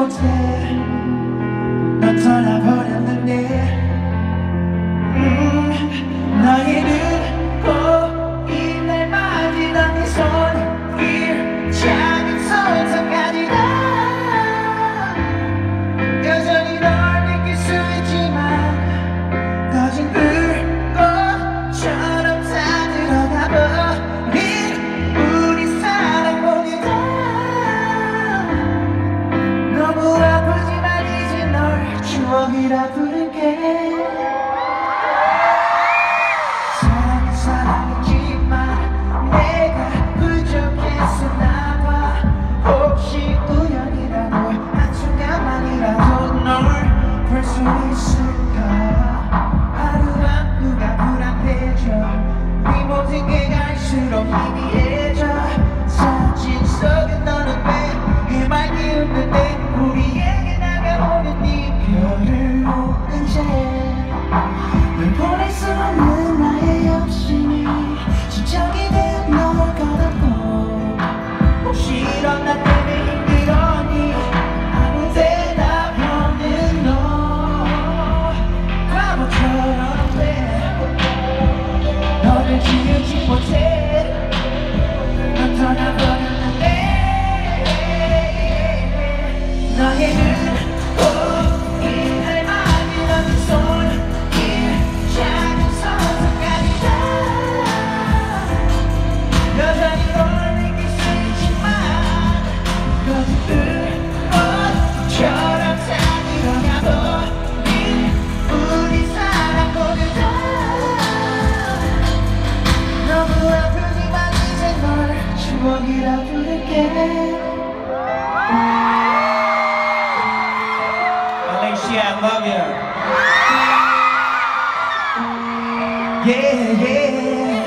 못해 넌 떠나버렸는데 나의 눈 이날 맞이던 네 손길 작은 손톱까지 다 여전히 널 느낄 수 있지만 꺼진 불꽃처럼 다 들어가버린 우리 사랑 모두 다 너무 아프지만 이제 널 추억이라 부를게 사랑했지만 내가 부족했었나 봐 혹시 우연이라도 한순간만이라도 널 볼 수 있을까 하루하루가 불안해져 네 모든 게 갈수록 희미해져 사진 속에 너는 왜 해맑게 웃는데 우리에게 다가오는 네 별을 언제 널 보낼 수 없는 나의 욕심이 진정이 된 널 걸었고 혹시 이런 나 때문에 힘들었니 아무 대답 없는 너 바보처럼 왜 너를 지우지 못해 넌 떠나버렸는데 너의 눈 이날 맞이던 그 손길 작은 손톱까지 다 여전히 널 느낄 수 있지만 꺼진 불꽃처럼 다 들어가버린 우리 사랑 모두 다 너무 아프지만 이제 널 추억이라 부를게 Malaysia, I love you. Yeah, yeah.